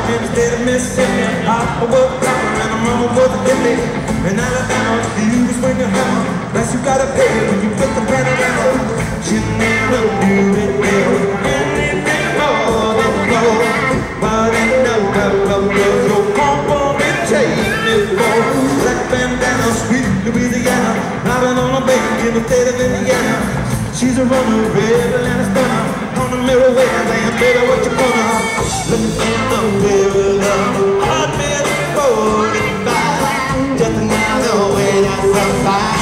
in the state of Mississippi. Papa was a copper and my mama was a hippie. In Alabama, you can swing a hammer, price you gotta pay when you put the panorama. She never knew it there anything more than gold, but it never was your comfort and take me for black bandana, sweet Louisiana, driving on a bank in the state of Indiana. She's a runner, red and a stunner, on the mirror way, damn baby, what you gonna? Looking in the mirror, love, hard man, falling by, just another way to survive.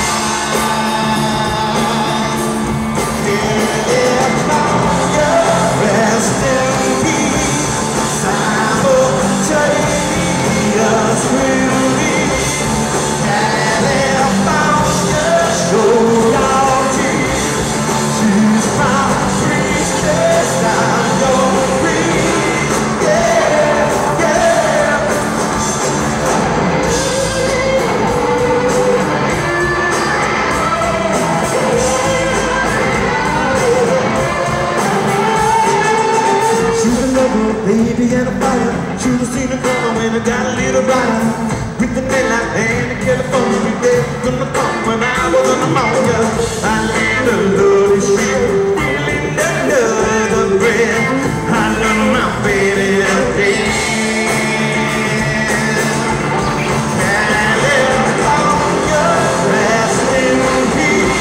Rest in peace, simultaneous release. Daddy found you, show your teeth. She's my priestess, I'm your priest. Yeah, yeah. She's a lover, baby, and a fighter. Should have seen her coming when I got a little brighter. With the daylight and the California, we did from the phone when I was on the pneumonia. I need a love shit, feeling another breath. I love my baby to death. California, rest in peace.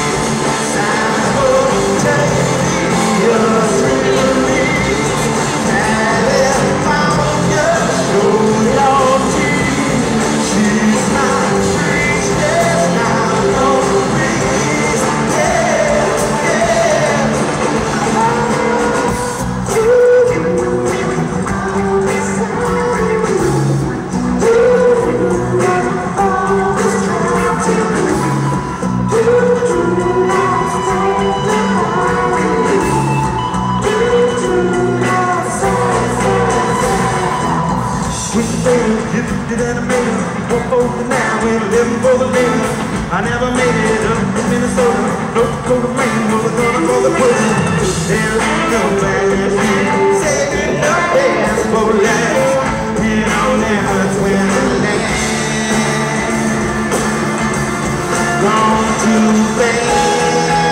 Simultaneous release. California, show your teeth. She's my priestess, now your priest. Yeah, yeah. Gifted and amazing, 1 for the now and 11 for the later. I never made it up to Minnesota, North Dakota, Maine, was gonna call the prison. There ain't no bad saving the best for last. You know never twin the land. Gone too fast.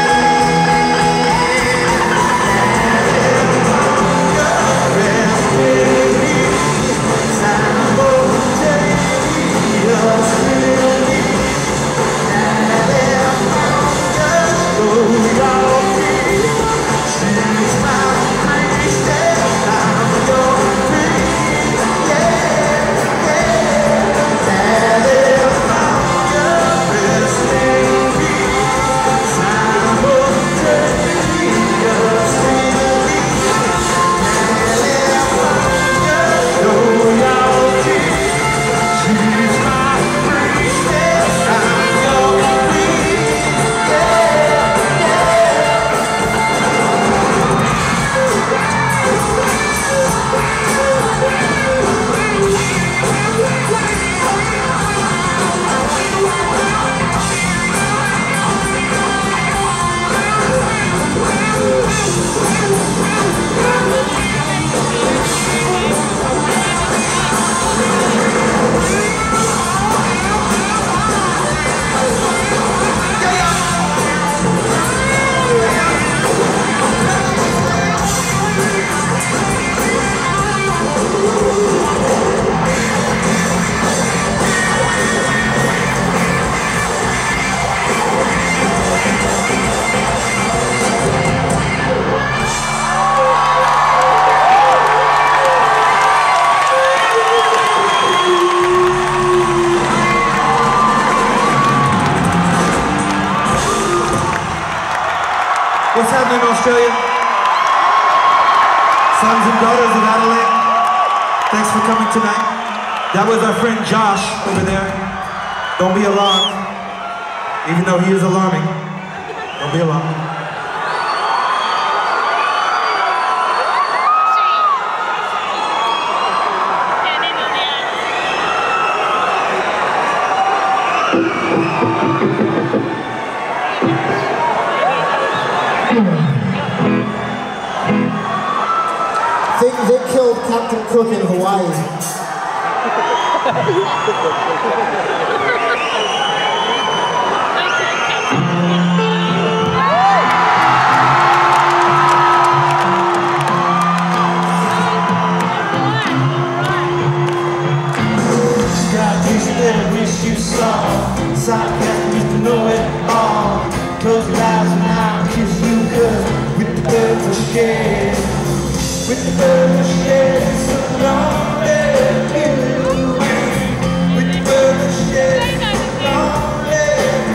What's happening in Australia? Sons and daughters of Adelaide, thanks for coming tonight. That was our friend Josh over there. Don't be alarmed, even though he is alarming. Don't be alarmed. Vic killed Captain Cook in Hawaii. Wish you saw sarcasm used to know it all. Close your eyes and I'll kiss you, cause with the birds of shed, with the birds of shed, it's so lonely. With the birds of shed, it's so lonely.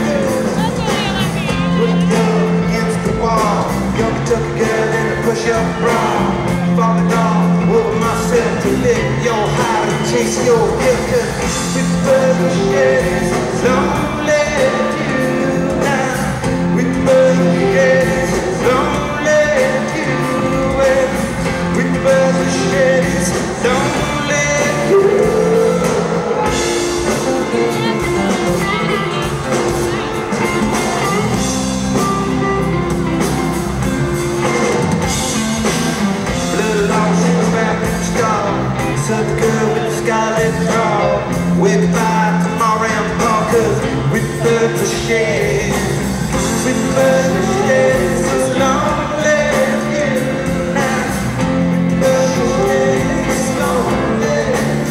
Put you against the wall, young Kentucky girl in a push-up bra, falling all over myself to lick your heart and chase your hill, cause with the birds of shed, it's lonely now. With the birds of shed, it's lonely with the birds of shed, it's lonely blood lost in the back of the star. Southern girl with the scarlet draw. Wake by tomorrow and Parker with the birds of shed. With the birds of shed, it's lonely now. With the birds of shed, it's lonely.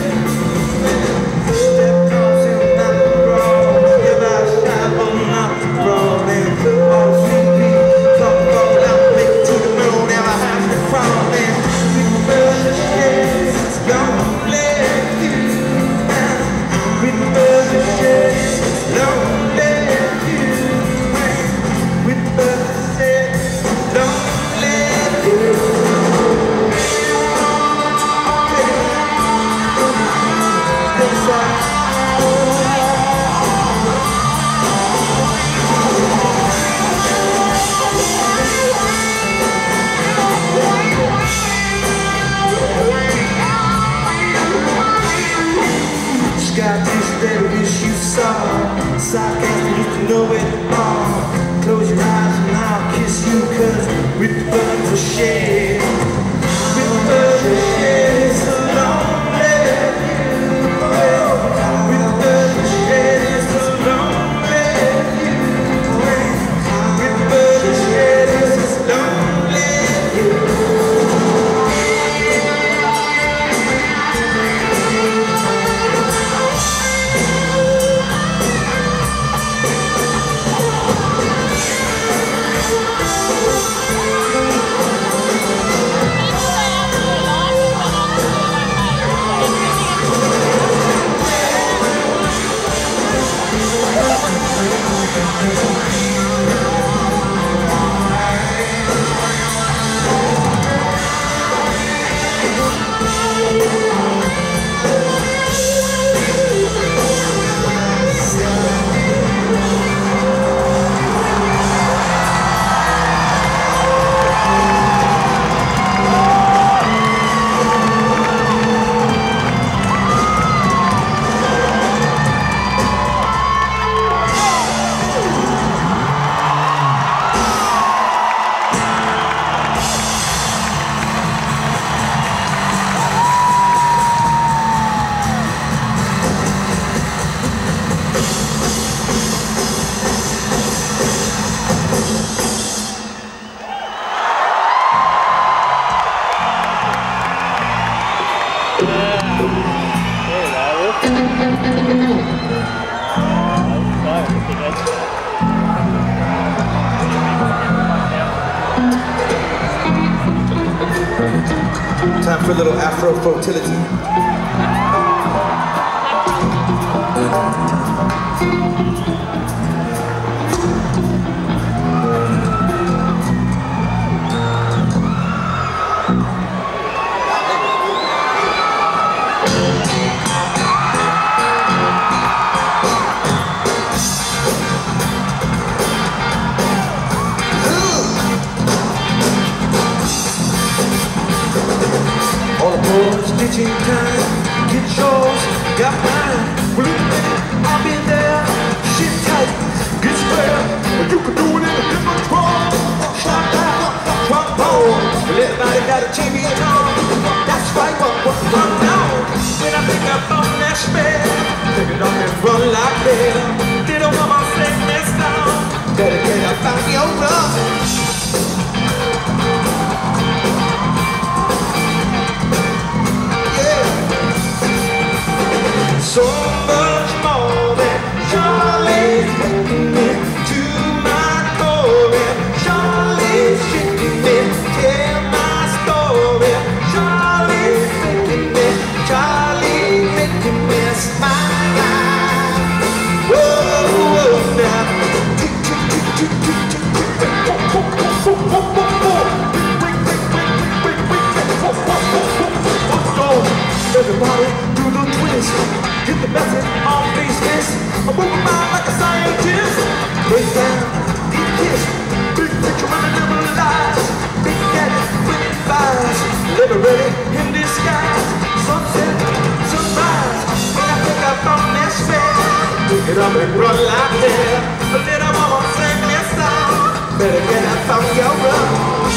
Step across him, not the road. Give out a shot, but not the road. And all the sweet people talk about out, make it to the moon, never have to crawl. And with the birds of shed, it's lonely. With the birds of shed, it's lonely. With the birds of shed, it's lonely. Sky dish that wish you saw, sarcasm used to know it all. Close your eyes and I'll kiss you, cause with the birds of shed, with the birds of shed, it's so lonely. With the birds of shed, it's so lonely. With the birds of shed, it's so lonely. Time for a little Afro-fertility. Stitching time, get yours, got mine. Well, in a minute, I'll be there. Shit tight, get square. You can do it in a different form. Slap out, drop ball. Well, everybody got a TV on. everybody do the twist. Get the message on these fists. I move around like a scientist. Lay down, eat kiss. Big picture and the devil lies. Big gadget with fires. Liberated in disguise. Sunset, sunrise. When I pick up on that spell, pick it up and run like hell. A little mama sing me a song. Better get up on your run.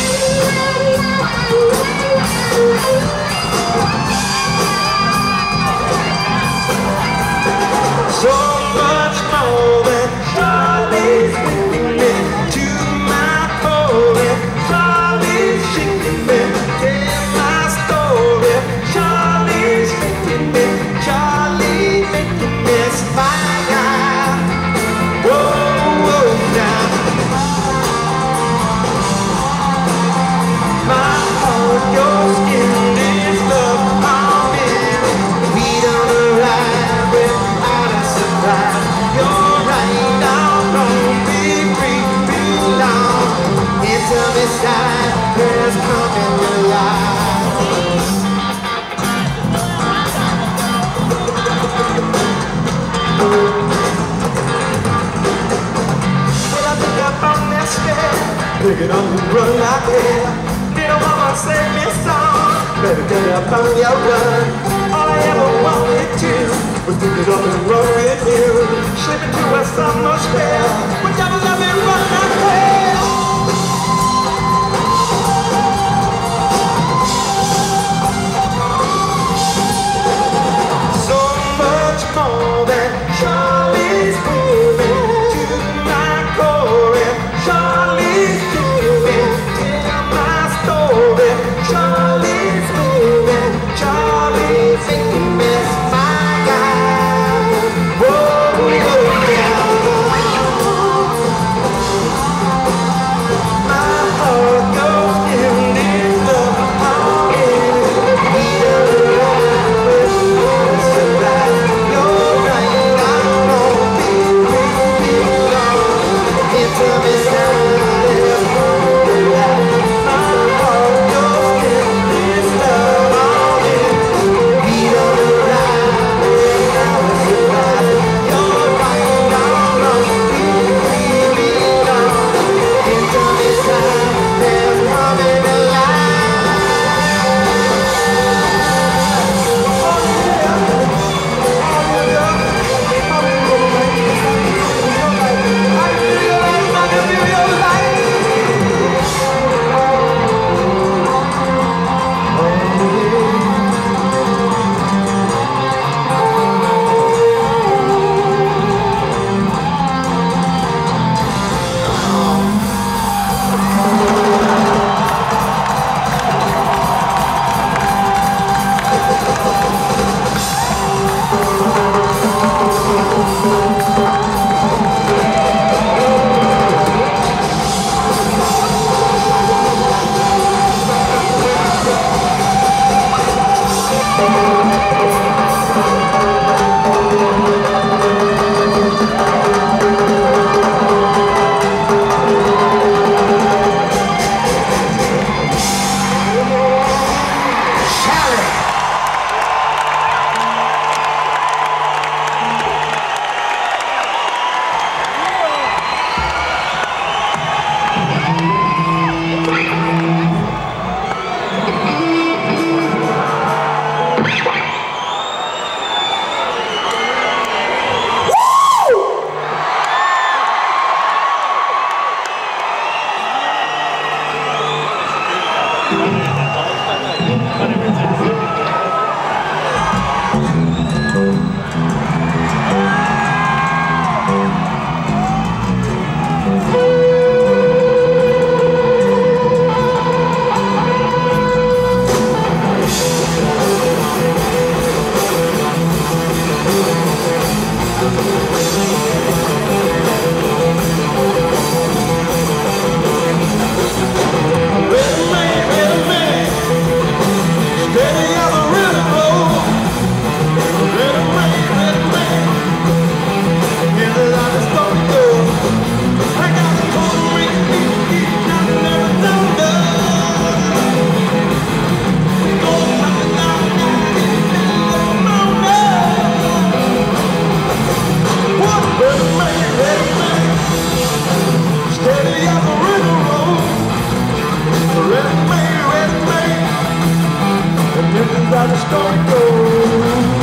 So much more than Charlie's bringing me to my core. Charlie's shaking me, tell my story. Charlie's shaking me, Charlie making me smile. Whoa, whoa, now. My heart, your skin, this love, I'm in. We don't arrive without a surprise. You're right now, don't be free, belong. Into this side, there's coming alive. When I pick up on that stair, pick it up and run like hell. Little mama sing me a song. Better get up on your run. All I ever wanted to was pick it up and run with you. Slip into a summer spell. When you love me, run like hell. So much more than Charlie's bringing to my core. Charlie's taking me, tell my story. Charlie's moving, Charlie's making me smile. Whoa, whoa, yeah. Here's how the story goes.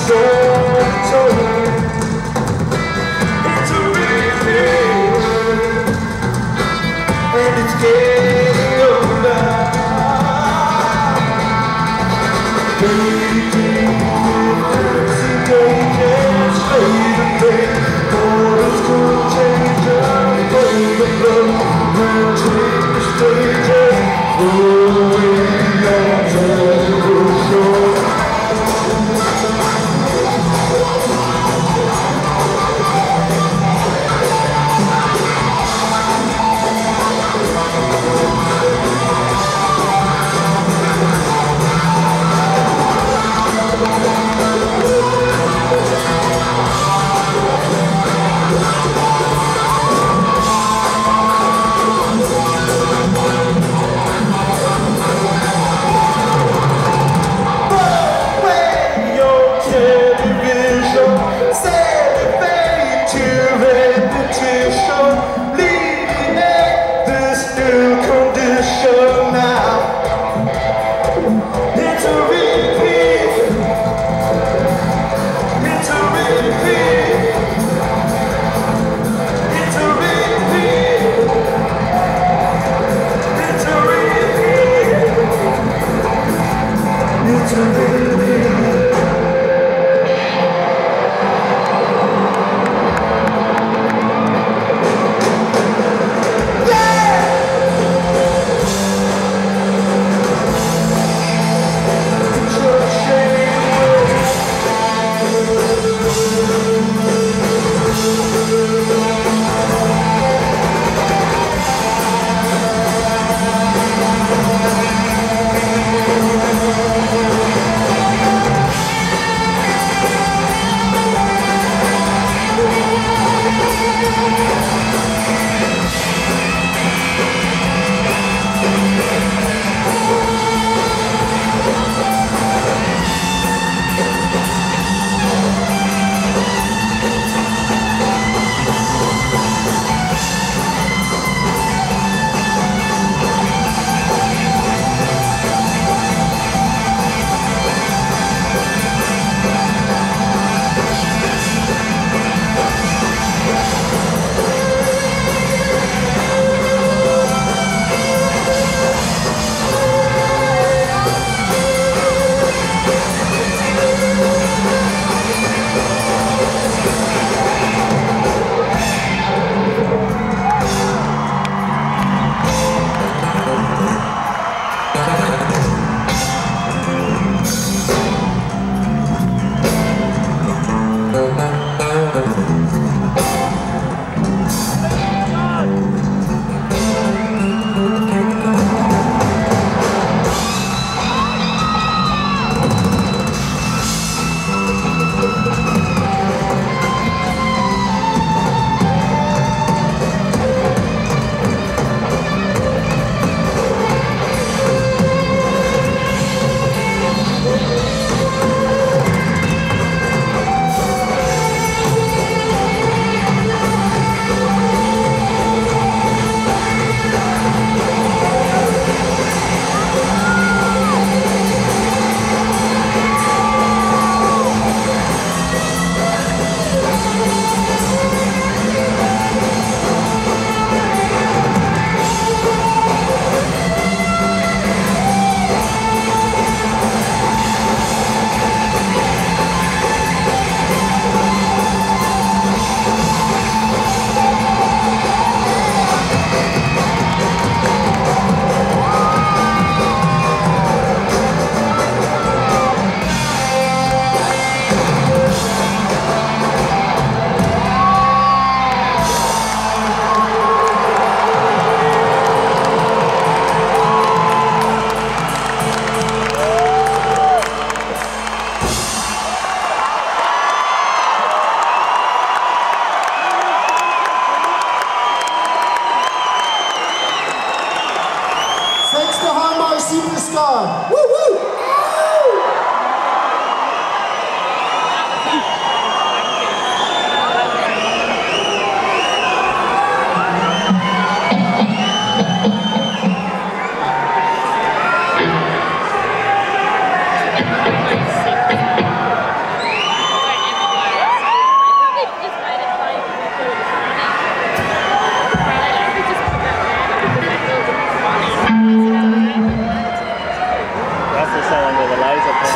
Superstar. Woo woo!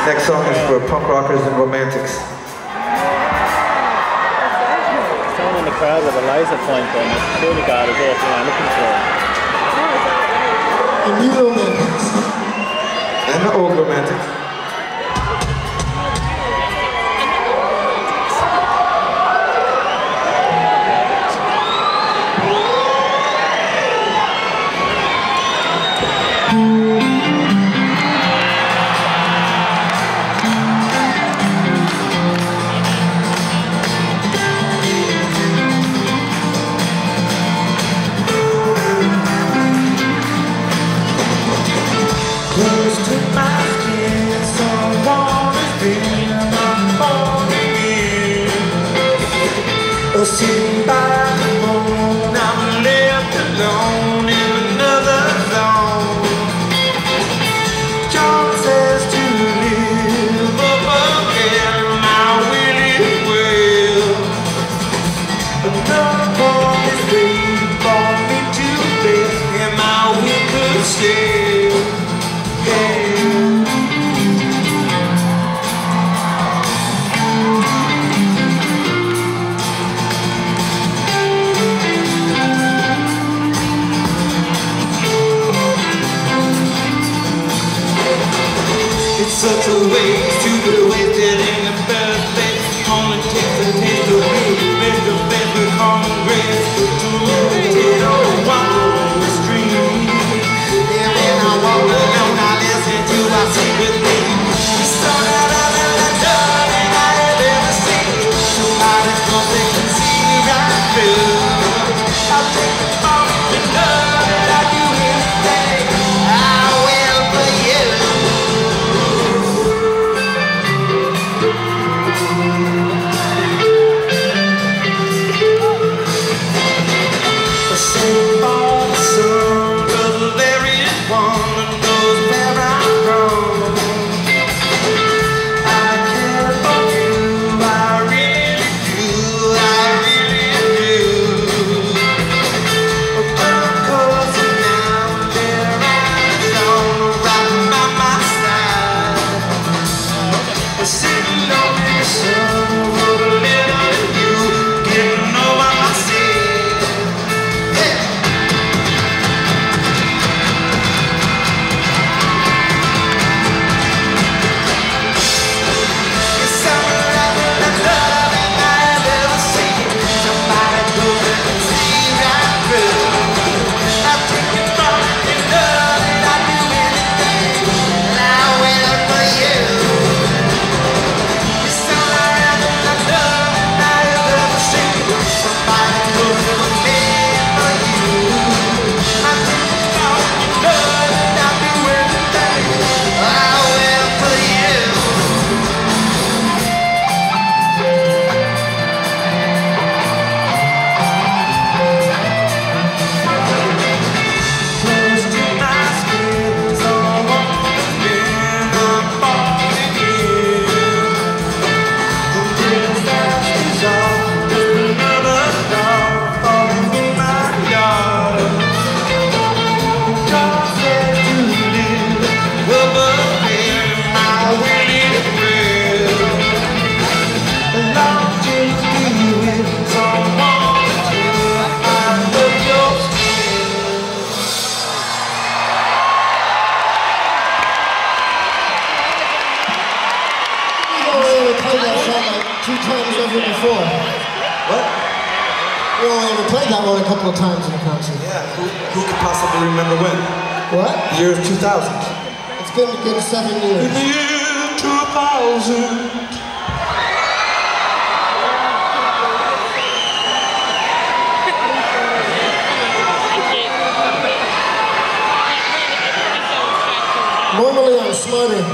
Next song is for punk rockers and romantics. Someone in the crowd with a laser pointer and a security guard is walking around looking for him. The new romantics. And the old romantics. Close to my skin, someone is being unborn again. Sitting by the phone, I'm left alone in another zone. John says to live up again, I really will. Another one is waiting for me to bed, and my will could stay. It's such a waste to be wasted in the first place. Only takes a taste of real make the best with common grace to meditate on the wild stream. And when I walk alone, I listen to my secret thing. We start out of the dark and I have ever seen. Somebody comes they can see right through. I'll take the fall in love and I'll do anything. I will for you. Sing for the sun, 'cause there is one that knows where I'm from. I care for you, I really do, I really do. Because now there is on right by my side. Sitting on the sun, with a little of you, getting over myself. Two times ever before. What? We only ever played that one a couple of times in a concert. Yeah, who could possibly remember when? What? The year 2000. It's been a good 7 years. In the year 2000. Normally I'm smarter.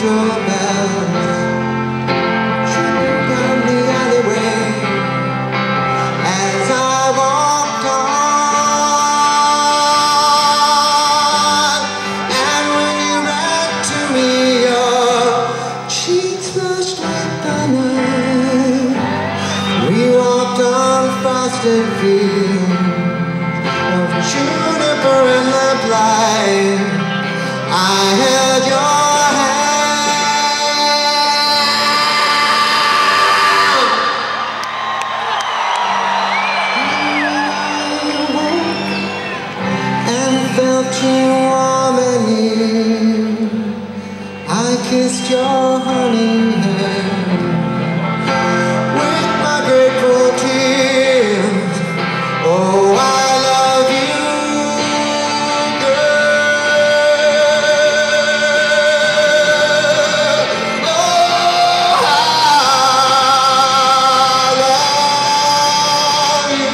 angel bells ringing down the alleyway as I walked on. And when you ran to me, your cheeks flushed with the night. We walked on frosted fields of juniper and lamplight. I held your hand and felt you warm and near. I kissed your honey hair with my grateful tears. Oh, I love you, girl. Oh, I love you.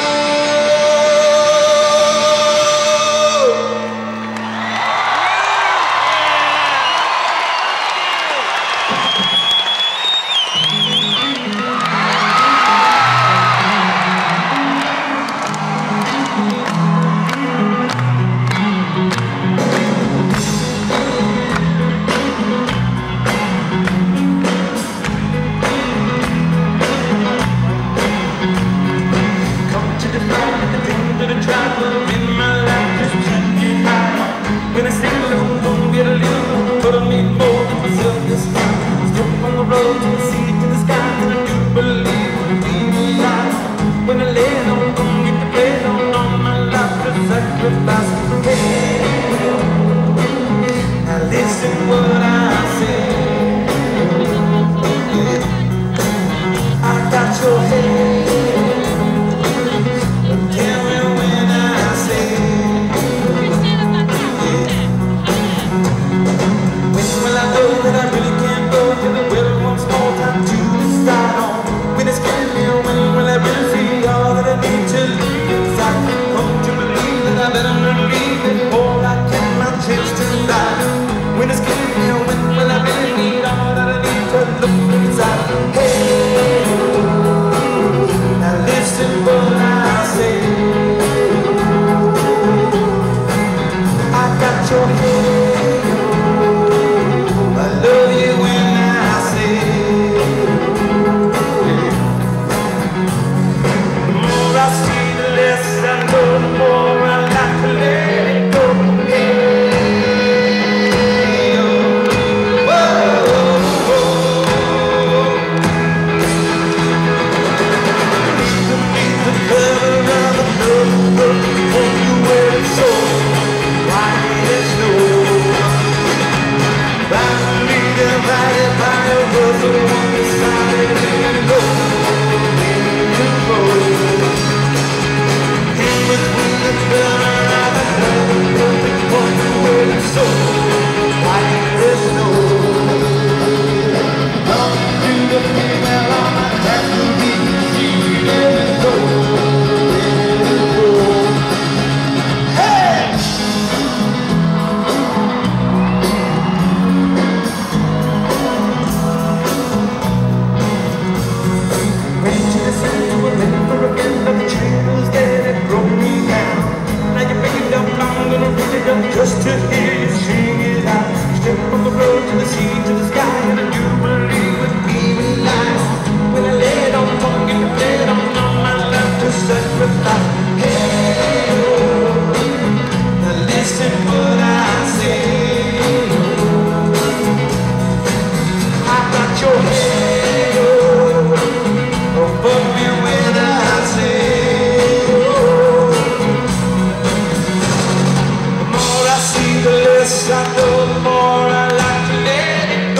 When I stand alone, don't get a little, but I need more than myself this time. Step on the road to the sea, to the sky, and I do believe we'll be alive. When I lay down, don't get to play down on my life to sacrifice. Hey, now listen what I say. I got your head. Tell me when I say. Well, I know that I really can't go to the well once more time to start on. When it's getting me, when will I really see all that I need to leave inside? Come to believe that I better not leave it before I get my chance to die. When it's getting me, when will I really need all that I need to look inside? Hey, now listen what I say. I got your head. I love you when I say. The more I see, the less I know, the more I like to let it go. Hey, oh, whoa, whoa. Beneath the cover of the notebook, when you wear it so white as snow. Divided by a world of one-sided and low control. In between the color of another perfect point where it's so white as snow. Talking to the female on my back to be seen and gold. Hey! Just to hear you sing it out. Step on the road to the sea, to the sky, and I do believe it be life. When I lay it on, don't get to play it on my life to sacrifice. Hey, oh, now listen what I say. I got your head, oh, above me when I say. The less I know, the more I like to let it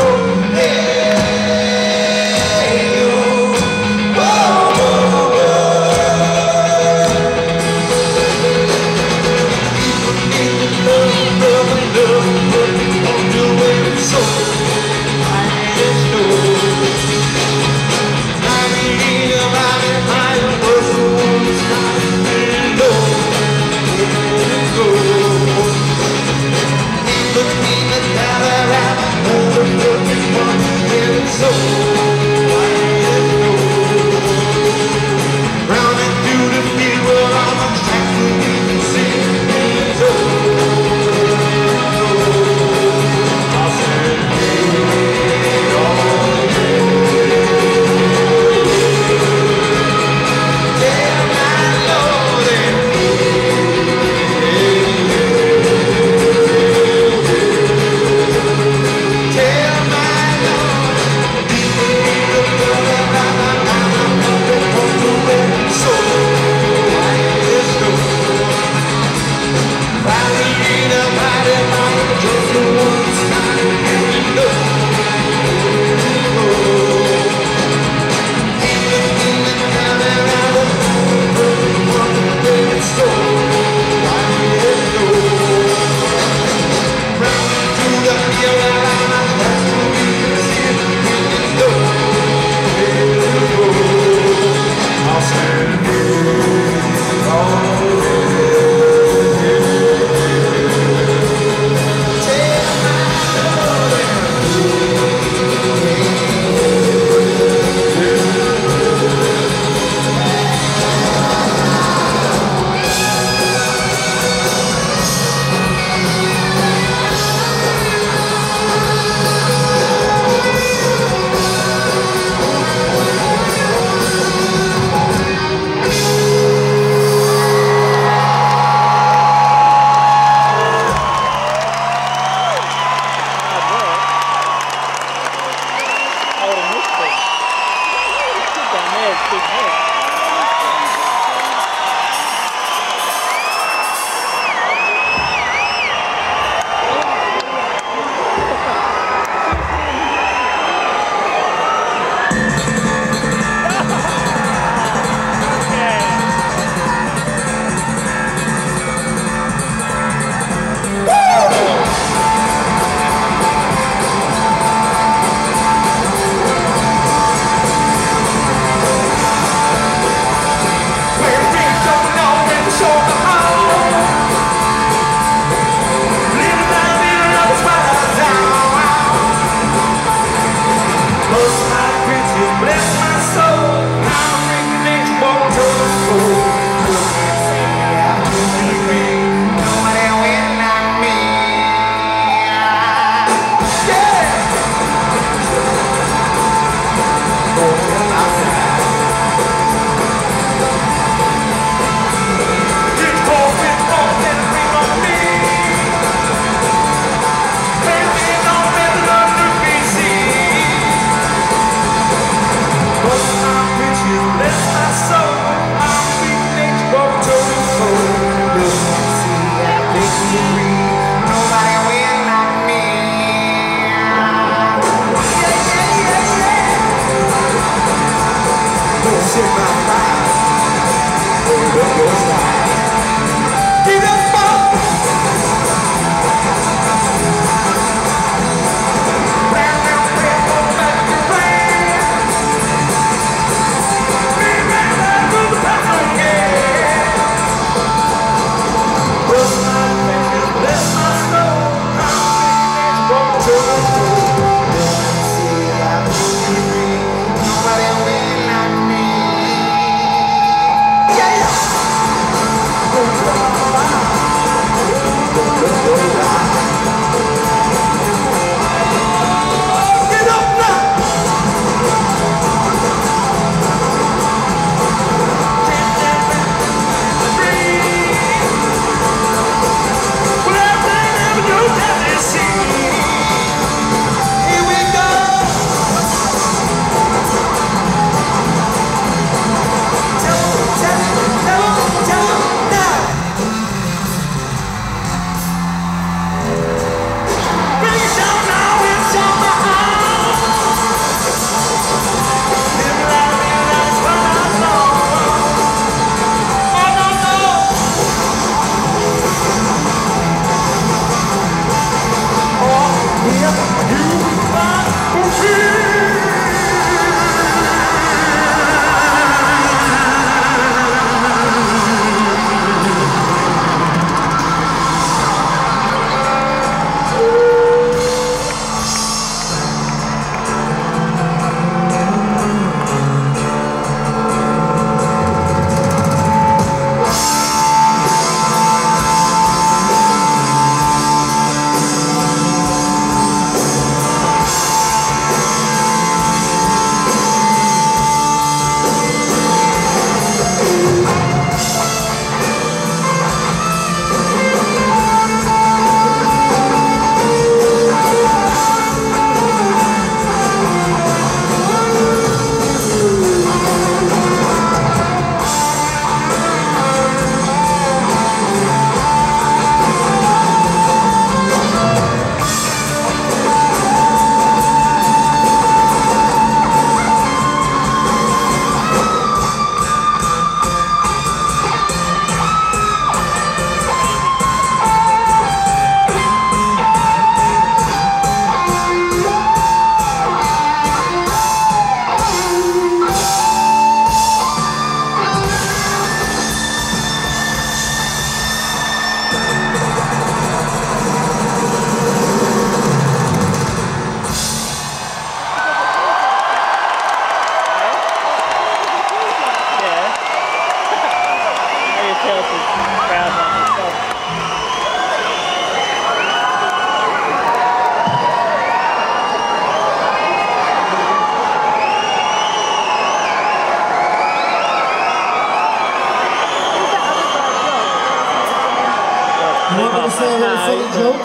You want me to say a really funny joke?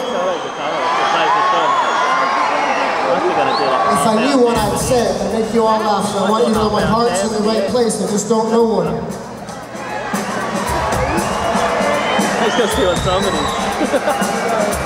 If I knew what I'd say, I'd make you all laugh, so I want you to know my heart's in the right place, I just don't know one. Let's go see what song it is.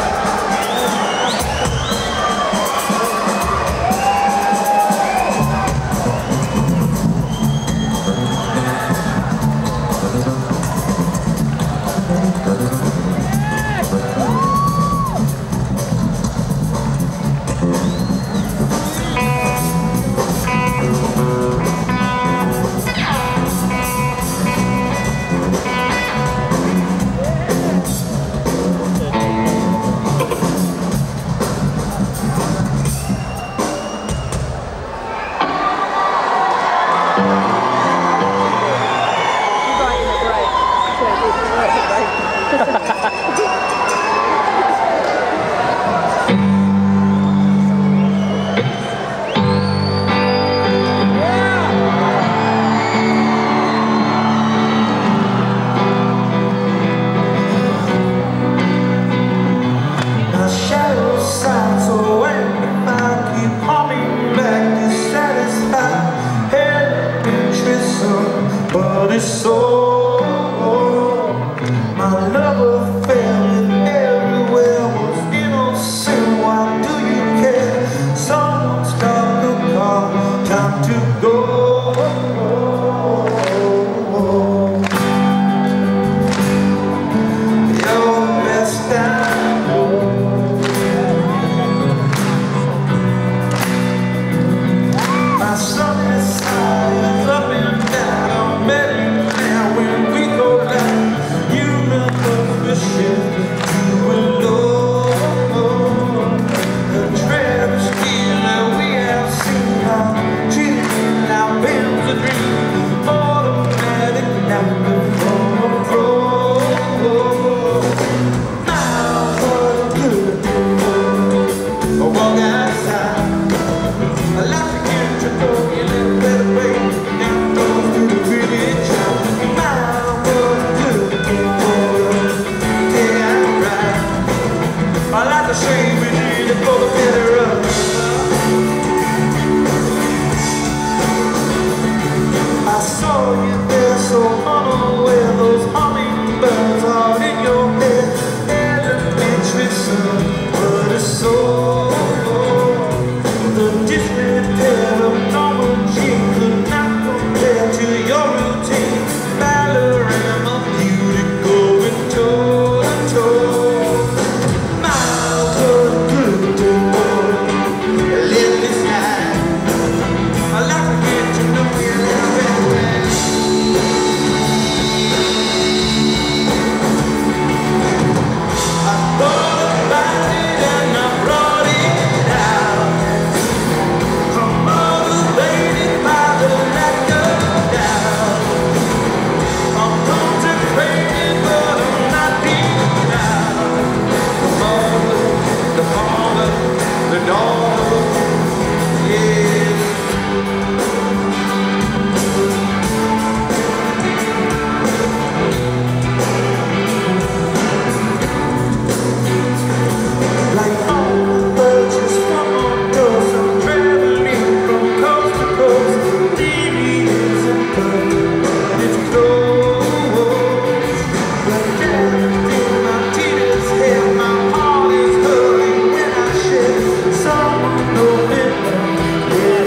But it's so, my love affair everywhere was innocent. Why do you care? Someone stop the car, time to go. Your best time. My sun is side up and down. Now when we go down, you remember the ship you will know. The travesty that we have seen, treated me like Someone know it,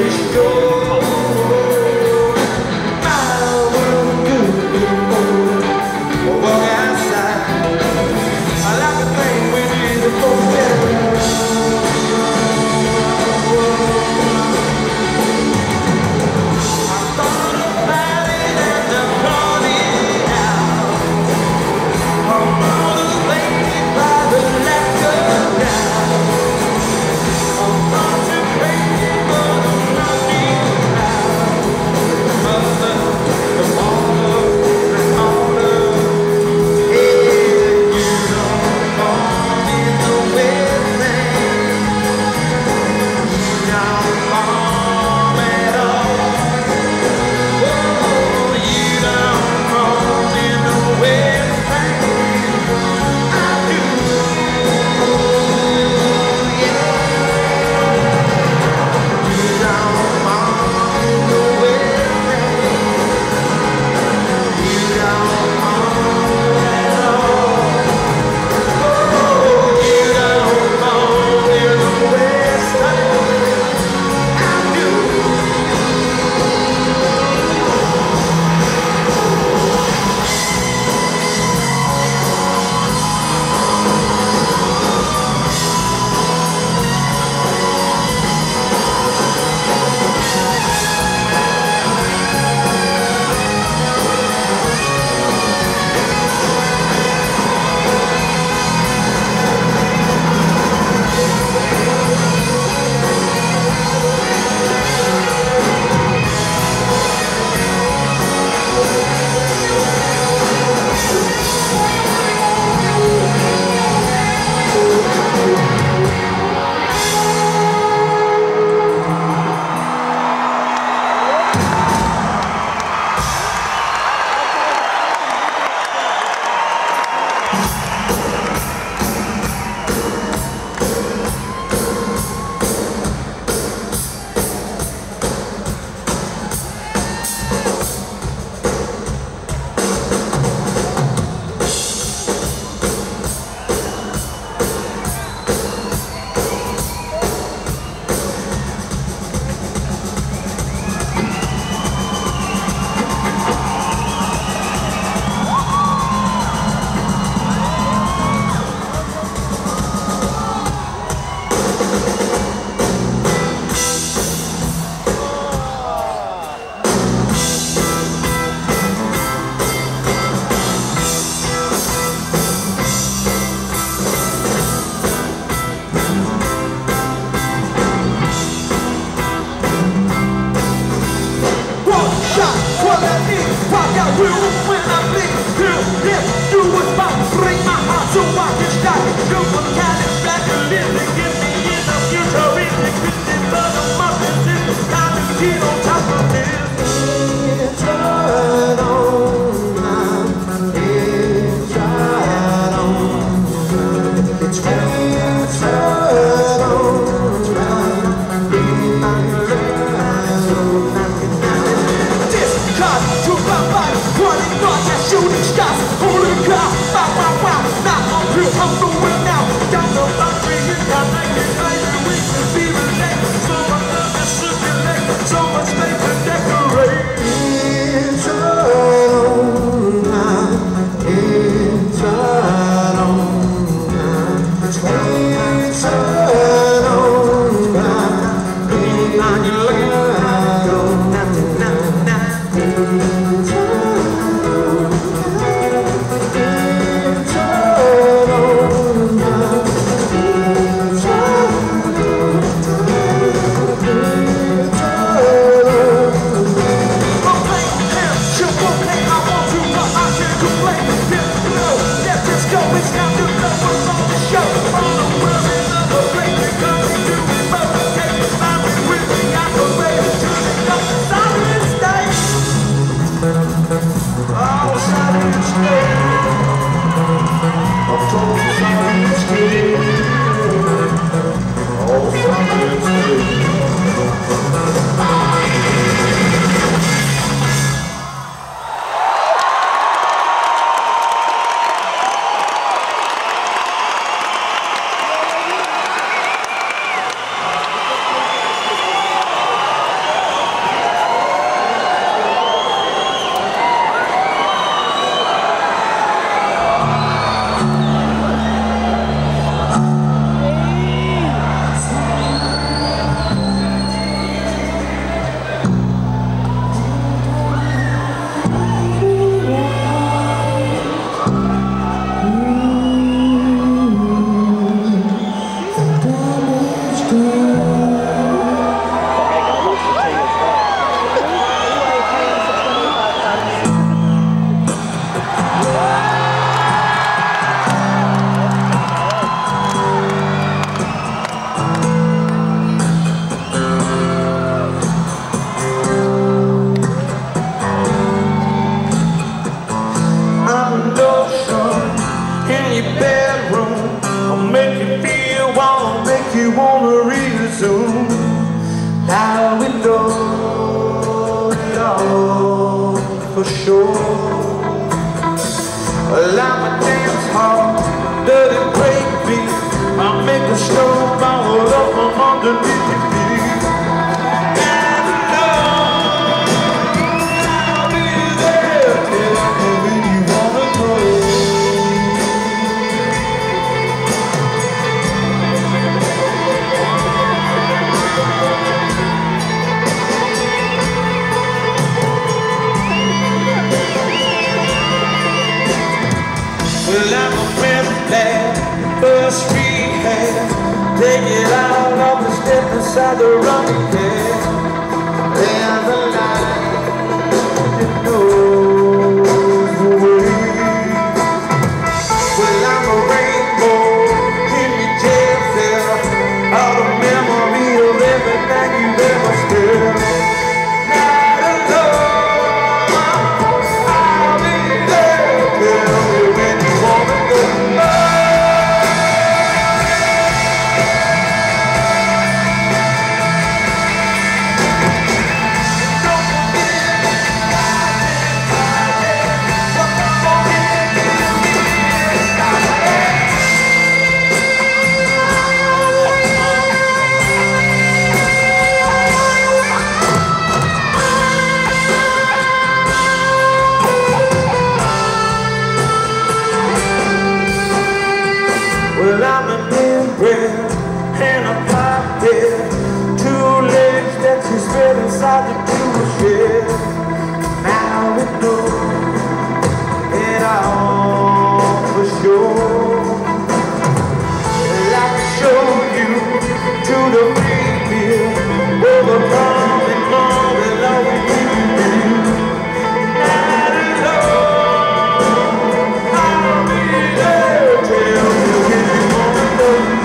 for sure. Well, I'm a dance hall, dirty breakbeat. I'll make a snowball up from underneath your feet. And I'll be there. Tell me when you wanna go. Well, I'm a friend lad, bus rehab. Take it out of the step inside the running head. There's a light that knows the way. Well, I'm a rainbow in your jail cell, all the memory of everything you've ever spent. Not alone, I'll be there. Tell me when you wanna go. Well, I'm an inbred and a pothead, two legs that you spread inside the tool shed. Now we know it all for sure. Well, I can show you to the free field, where the mom and mom will always be you. Not alone, I'll be there. Tell me when you wanna go.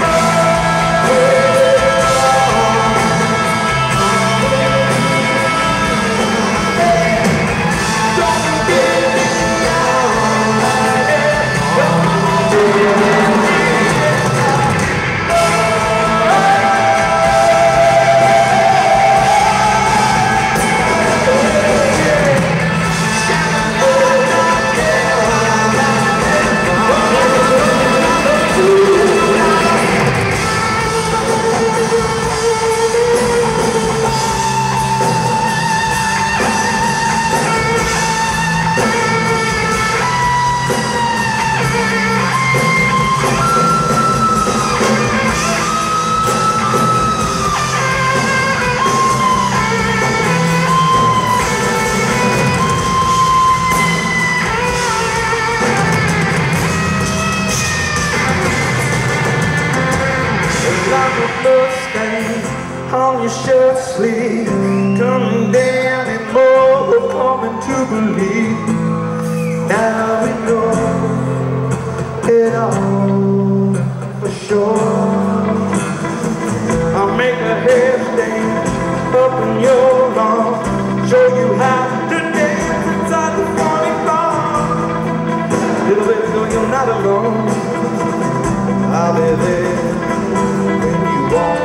Like a Mustang on your shirt sleeve, coming down and more coming to believe. Now we know it all for sure. I'll make a headstand up in your arms, show you how to dance inside the funny bar. Little baby girl, you're not alone, I'll be there when you want.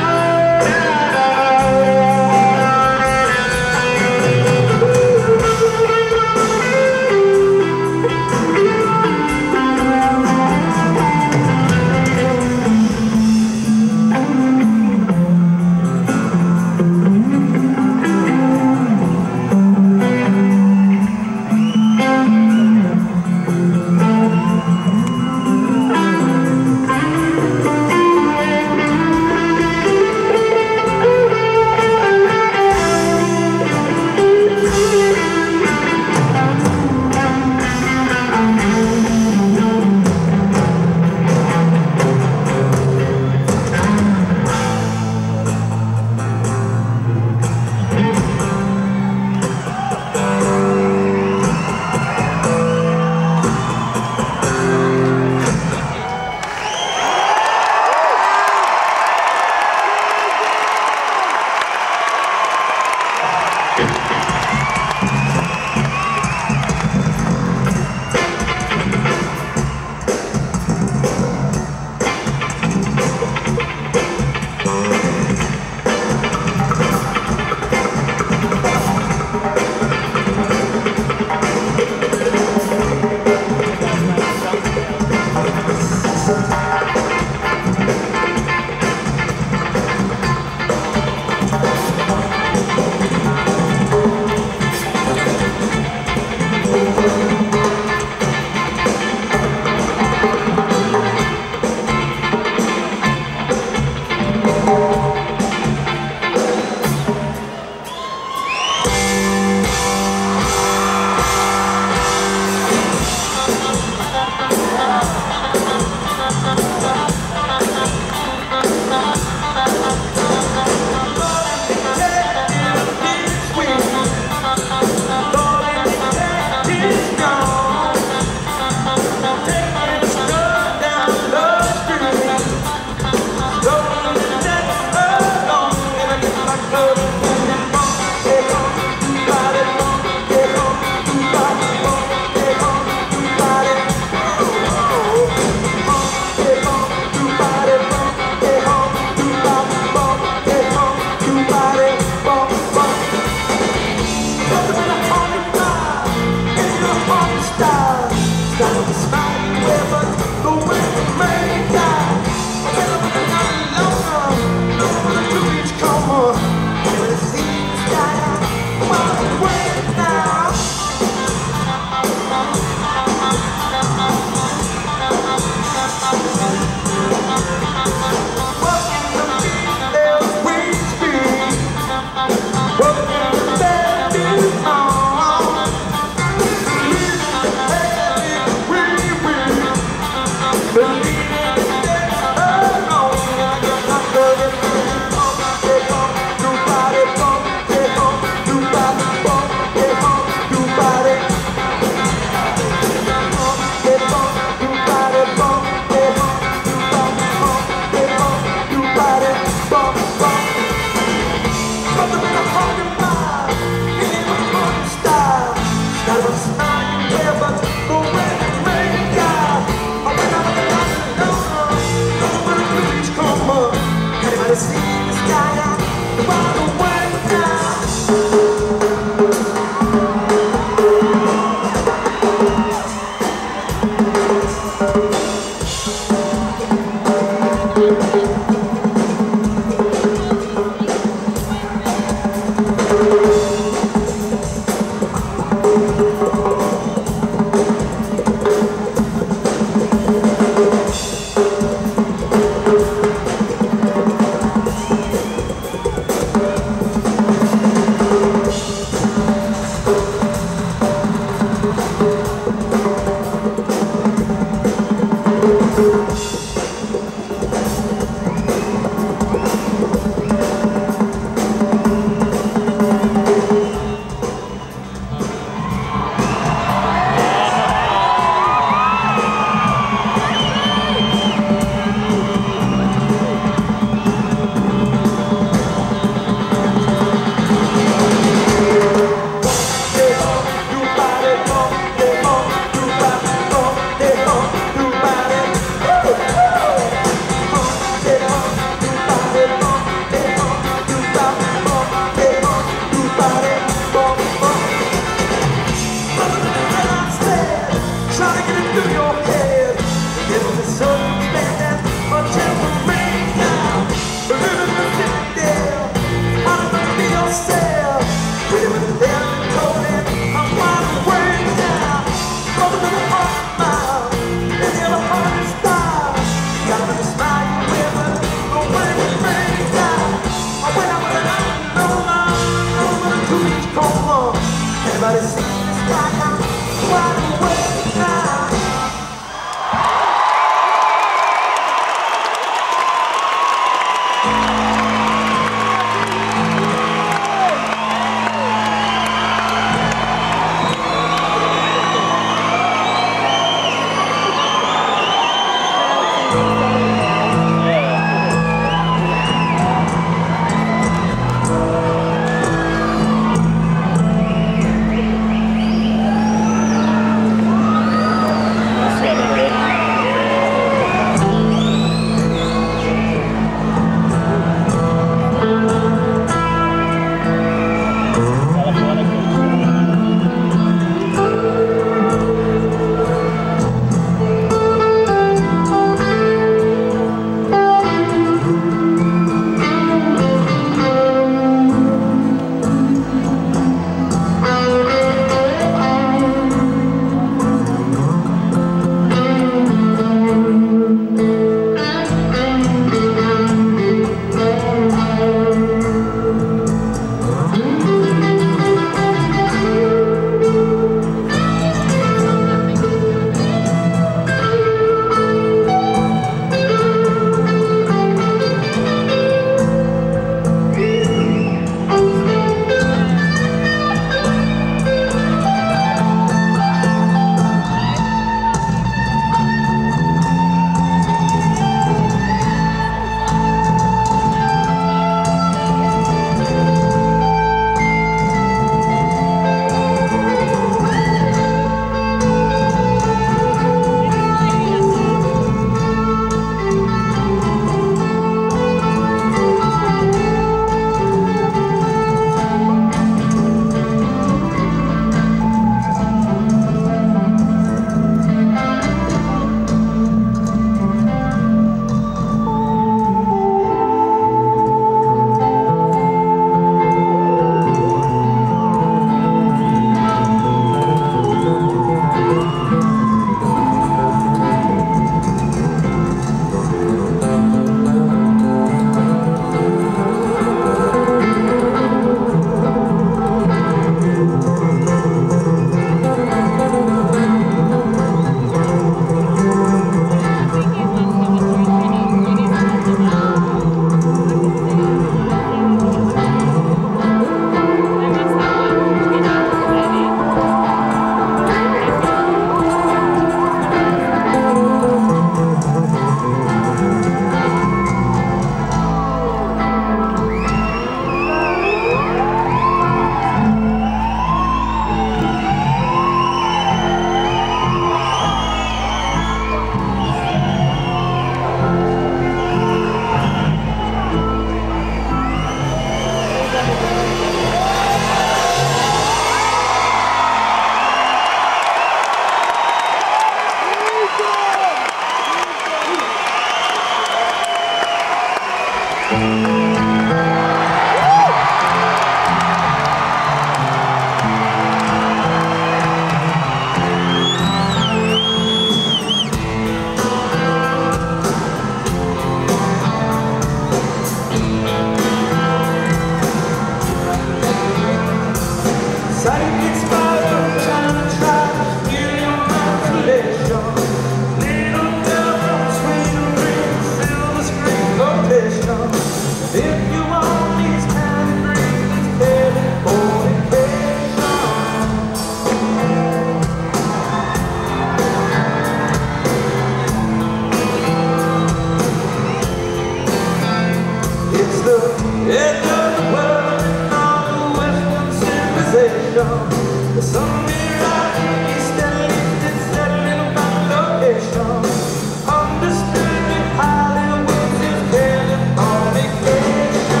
The sun be rising, east and lifted, settling upon location. Understood that Hollywood is Californication.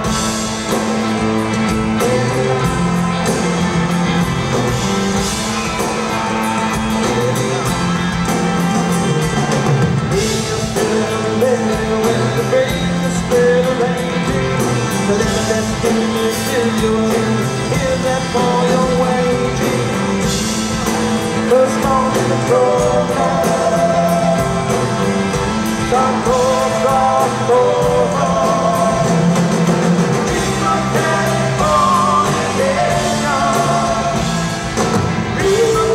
He's still living when the brain is still arranging. But then the best thing is still yours. Hear that for your waging. First on the program. Taco, taco. Dream of Californication. Dream of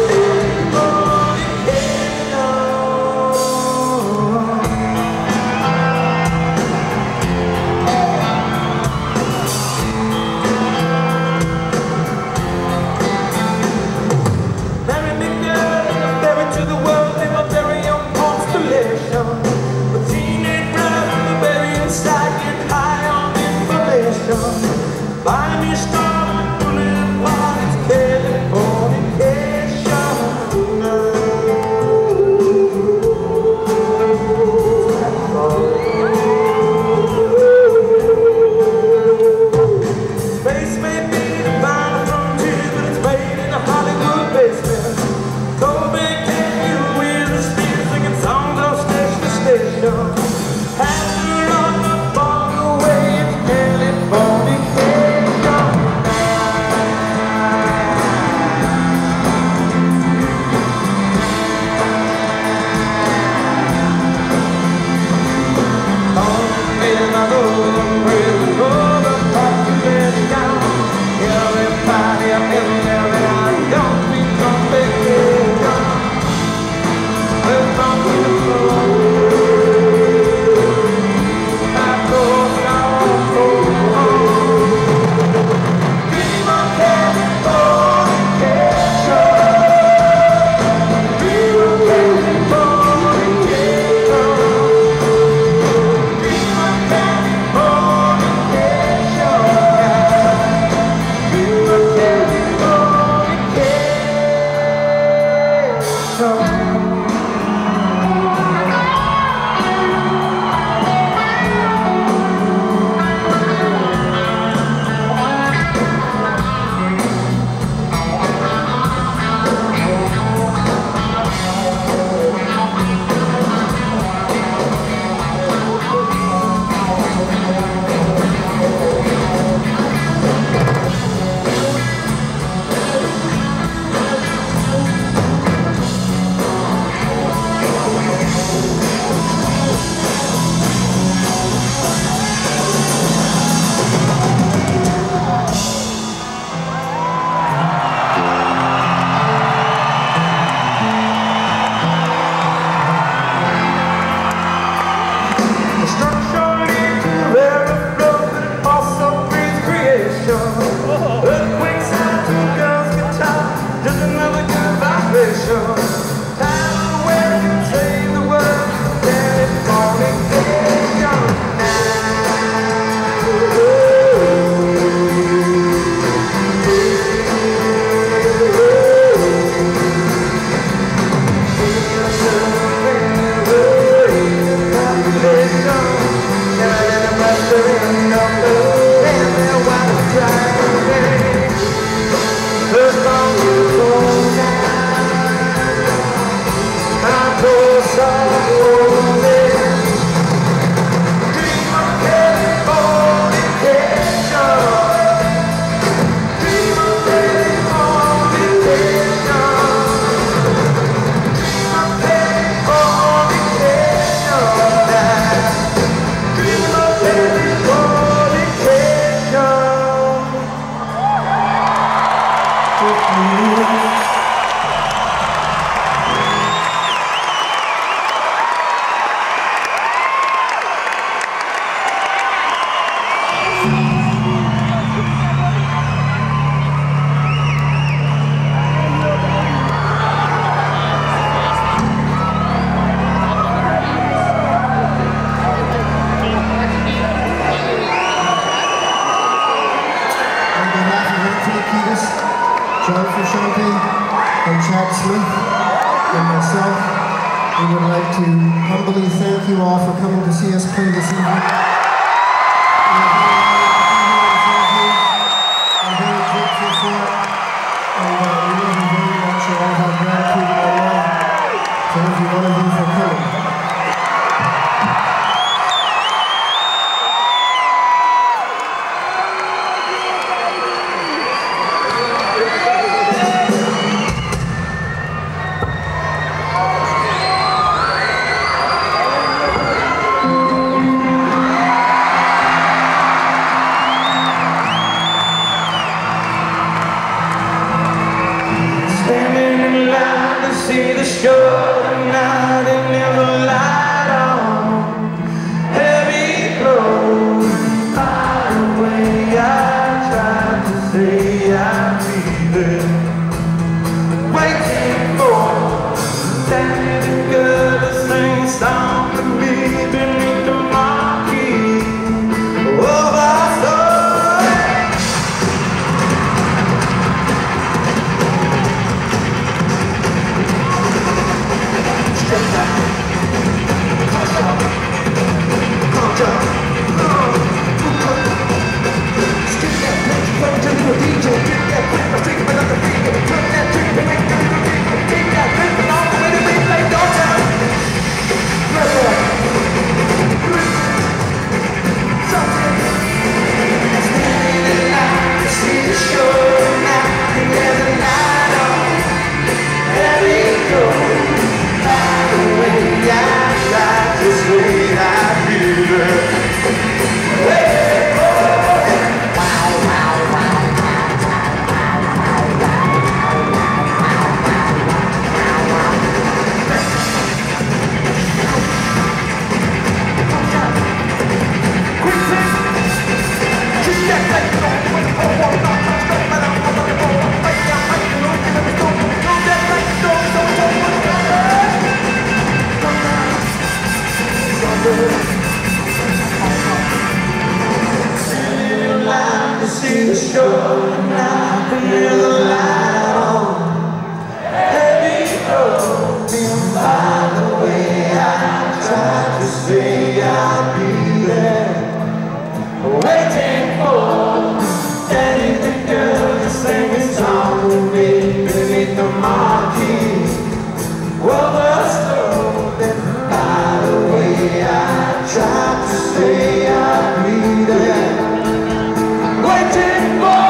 buy me a star and pull it apart, it's Californication. Space may be the final frontier, but it's made in a Hollywood basement. Kobe can you with the speed, singing songs off station to station. Have to run the far away, it's Californication. Earthquakes out to the girl's guitar, just another good vibration. Time where you save the world, Californication. Dream of love for Champagne and Chad Smith and myself, we would like to humbly thank you all for coming to see us play this evening. I'm very grateful for it, and we love you very much, and all our gratitude and our love to every one of you for coming. See the show tonight and never light on. Heavy clothes, by the way I tried to say I'd be there, waiting for that girl to sing song to me beneath the marquee of our soul. See the show now, hear the light on. Heavy road, by the way I tried to say I'll be there, waiting for Danny the girl to sing a song to me beneath the marquee. Well, the story, by the way I tried to say I'll be there, waiting for.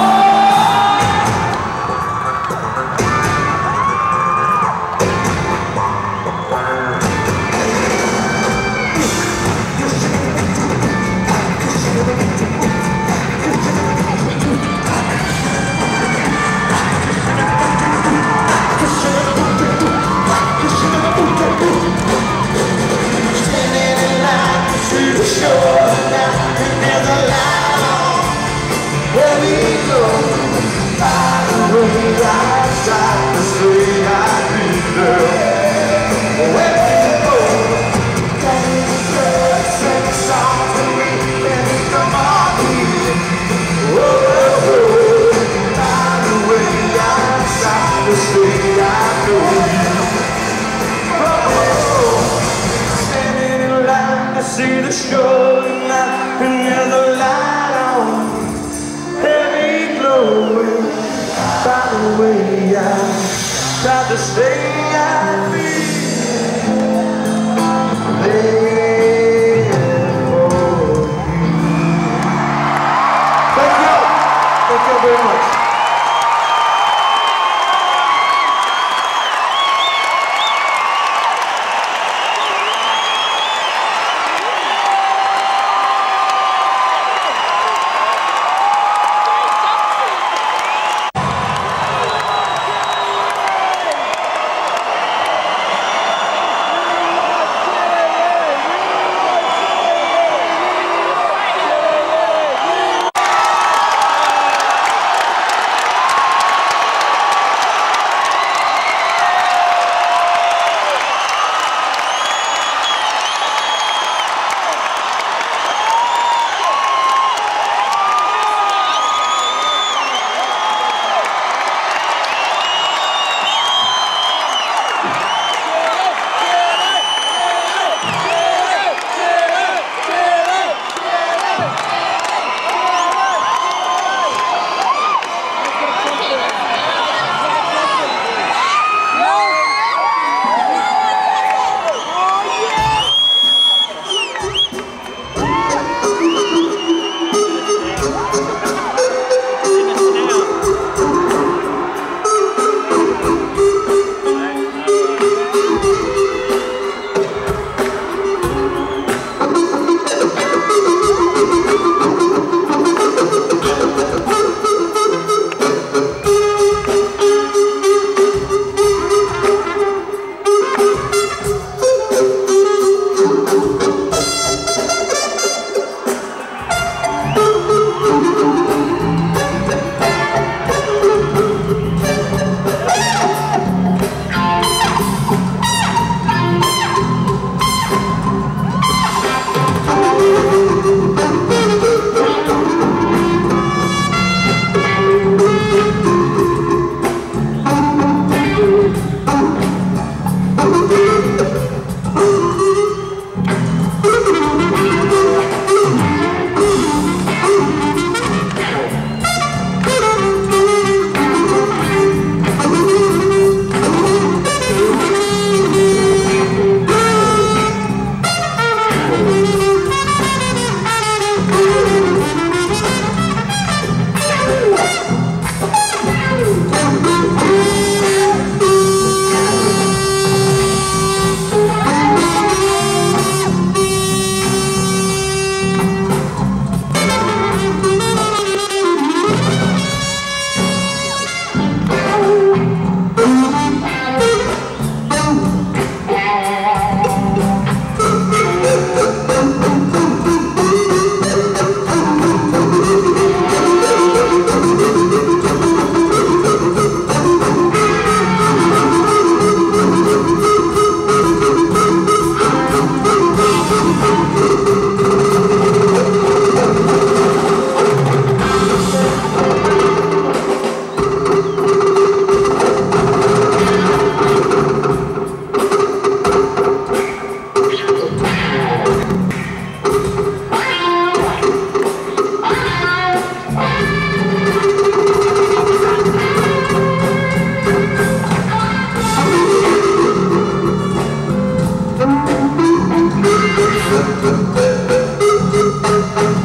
Standing in line to see the show now, and there's a light on. Where we go, by the way I tried to say I'd be there, waiting for Danny the girl to sing a song to me beneath the marquee. Whoa, by the way I tried to say I know you. Standing in line to see the show tonight, and there's a light on. Heavy glowing, by the way I tried to say I'd be there for you. Thank you very much.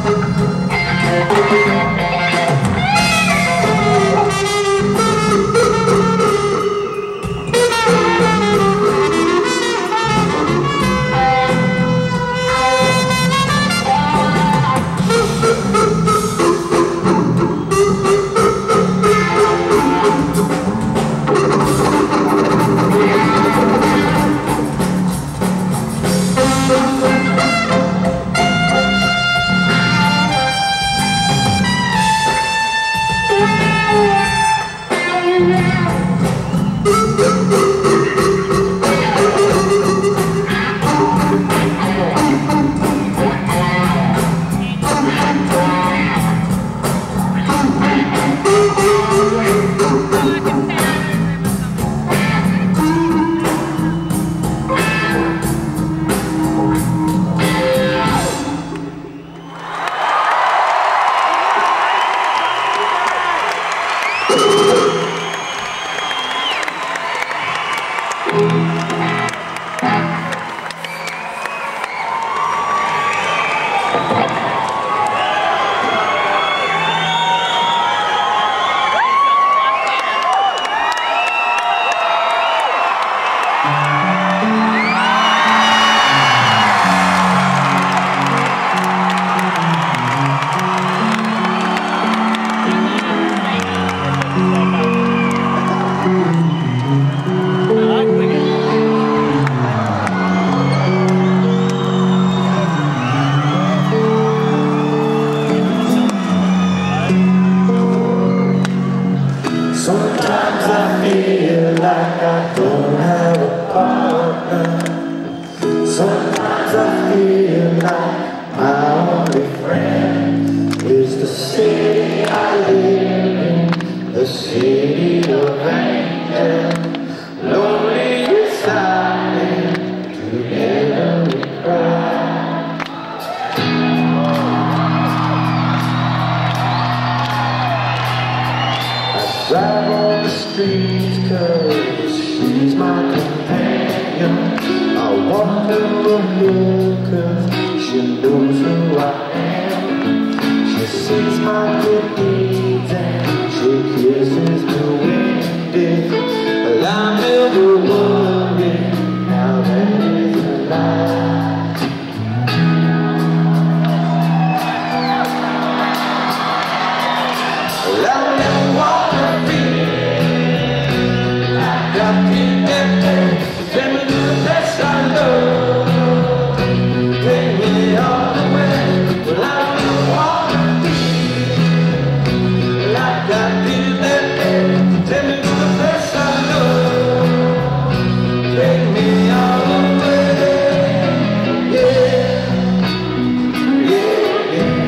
Sometimes I feel like my only friend is the city I live in, the city of angels. Lonely and silent, together we cry. I drive on the streets 'cause she's my companion. I walk through a hill 'cause she knows who I am. She sees my good deeds and she kisses the wind. Well, I'm never worried now that it's a lie. Well, I don't wanna feel like I've been empty. Tell me the best I love, take me all the way. Well, I don't wanna feel like I did that day. Tell me the best I love, take me all the way. Yeah, yeah, yeah.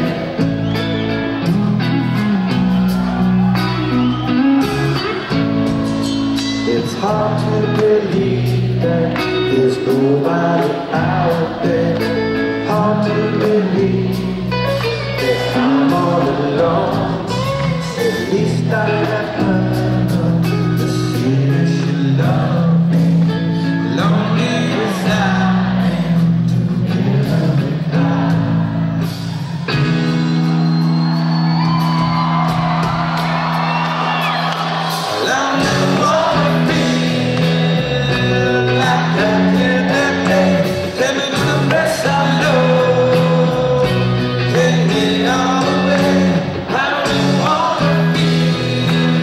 It's hard to believe that there's nobody out there. Hard to believe that I'm all alone. At least I have heard to see that you love me. Lonely as I am, together we cry. Well, I never wanna feel like I did that day. Tell me the best I love, take me all the way. I don't wanna feel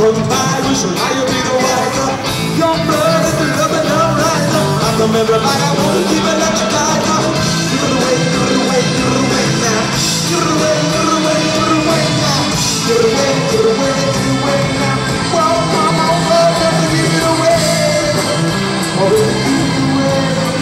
Cause if I wish I you be the wiser. Your blood is the love and the riser. I'm the member of I won't even let you die. Give it away, give it away, give it away now. Give it away, give it away, give it away now. Give it away, give it away, give it away now. Well, come on, love, never give it away. Oh, give it away.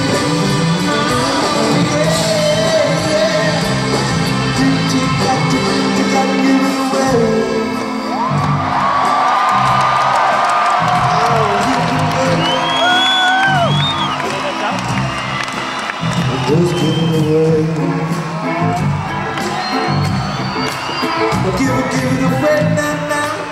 Just give it away. Give it away now, now.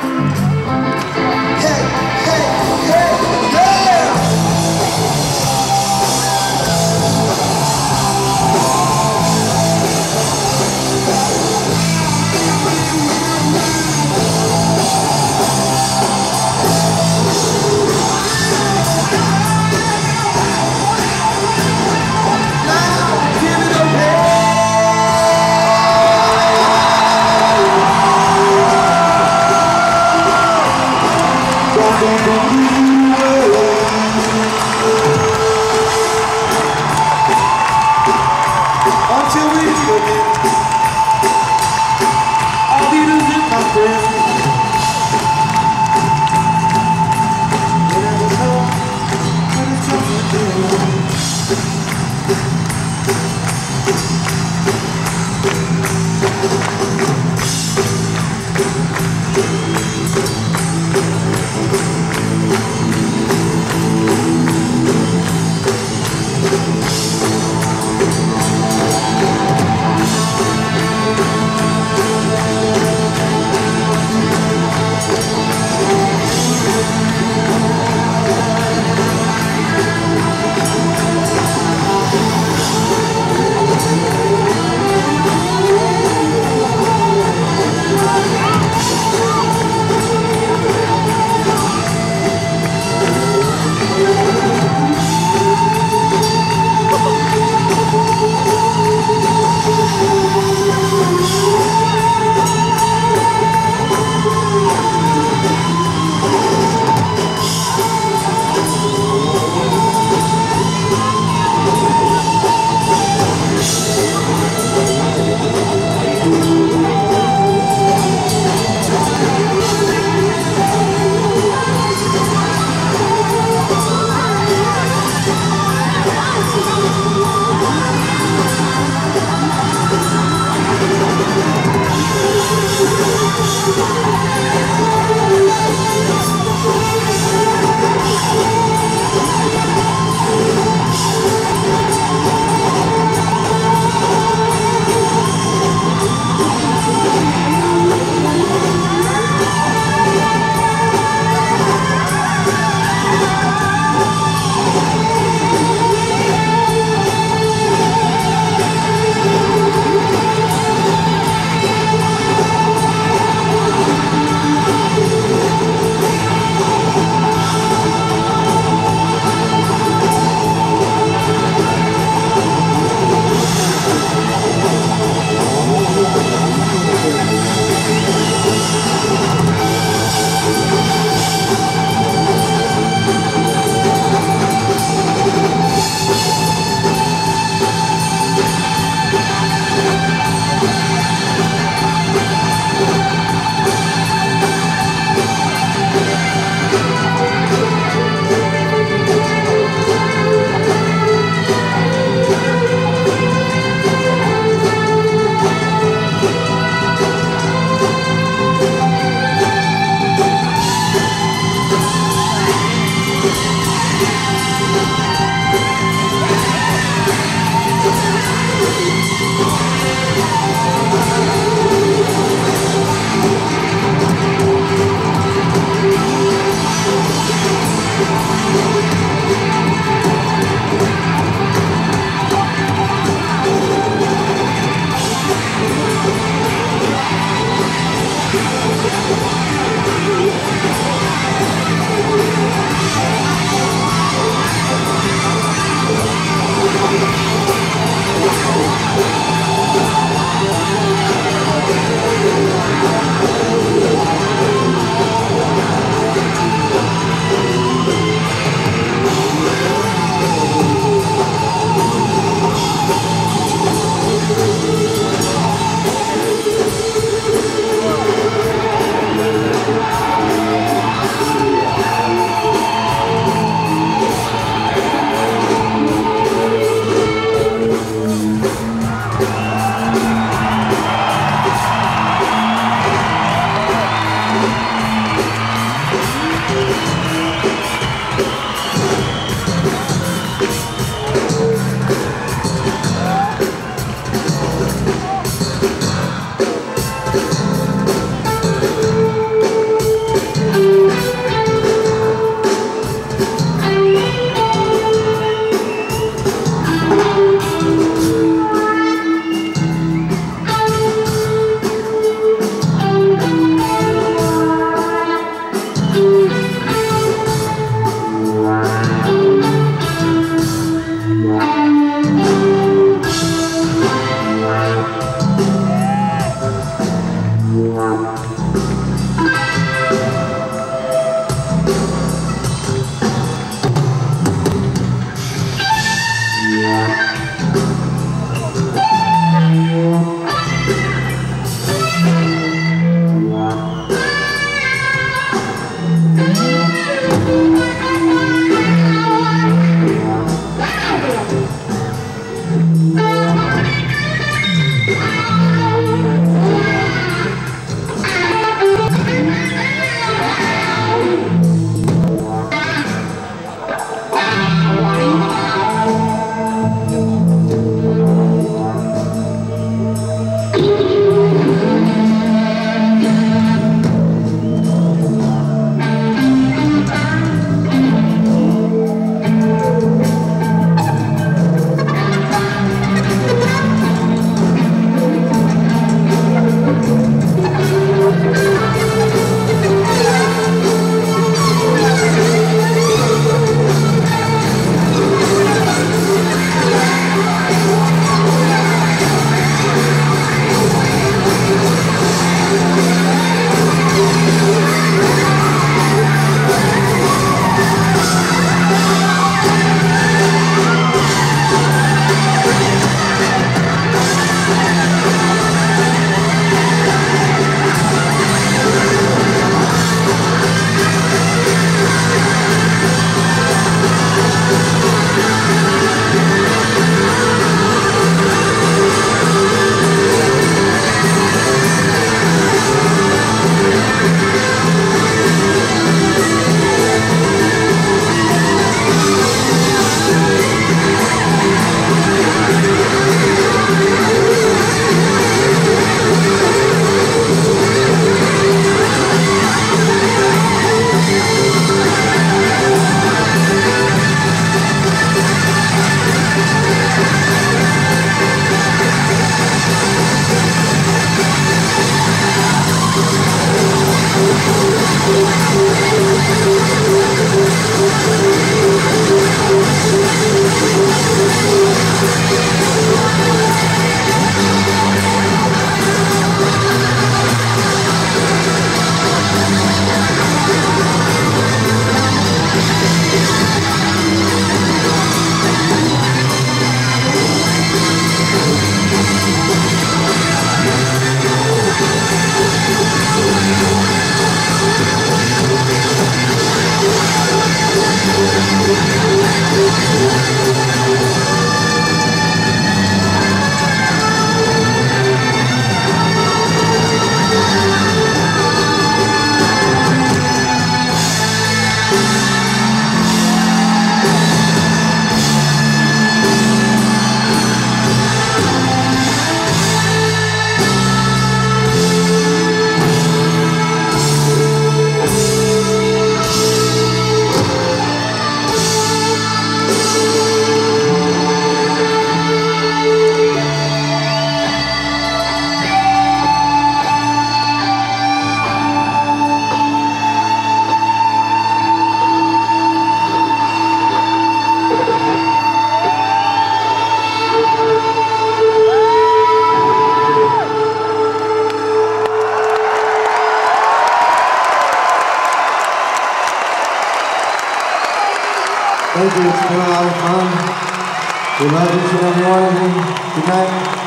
you. It's been a lot of fun. We love each and every one of you. Good night.